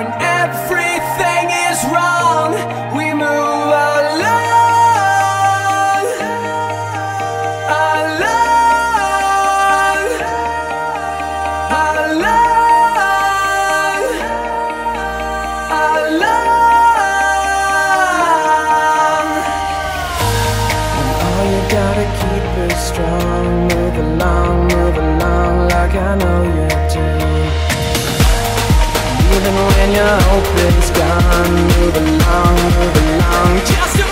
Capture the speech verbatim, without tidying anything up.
When everything is wrong, we move along, along, along, along. And all you gotta keep is strong. Move along, move along like I know you do. Even when your hope is gone, move along, move along, just